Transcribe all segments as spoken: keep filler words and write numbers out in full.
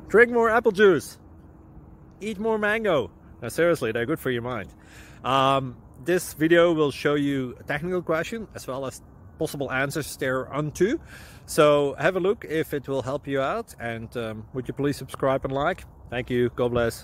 Drink more apple juice. Eat more mango. Now seriously, they're good for your mind. Um, this video will show you a technical question as well as possible answers thereunto. So have a look if it will help you out, and um, would you please subscribe and like? Thank you. God bless.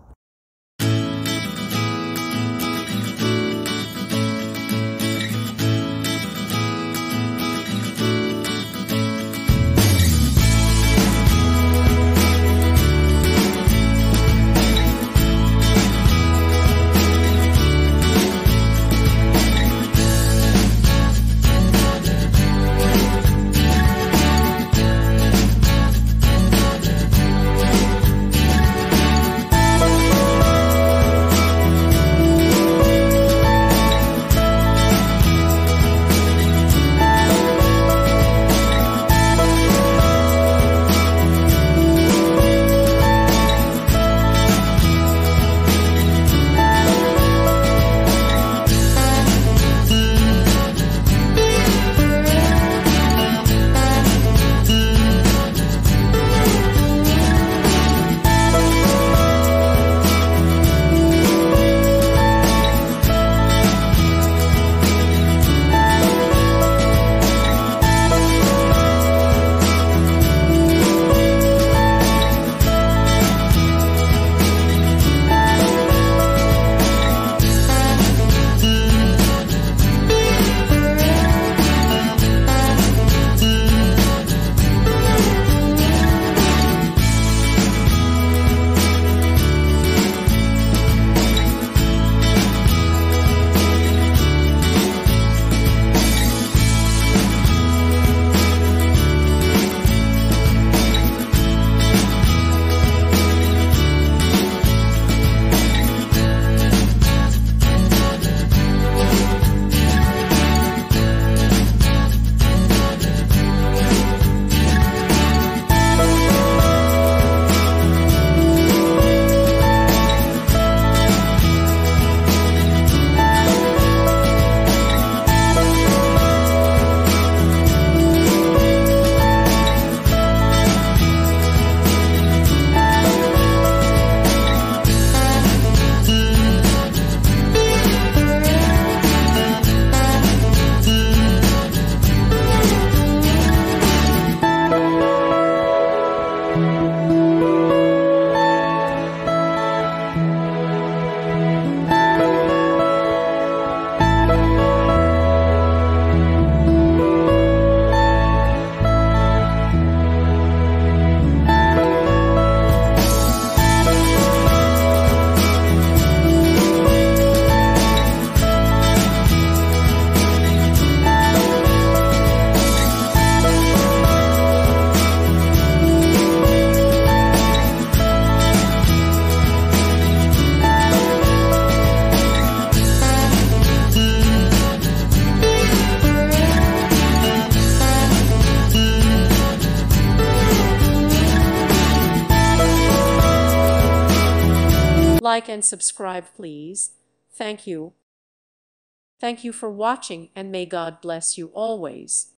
Like and subscribe, please. Thank you. Thank you for watching, and may God bless you always.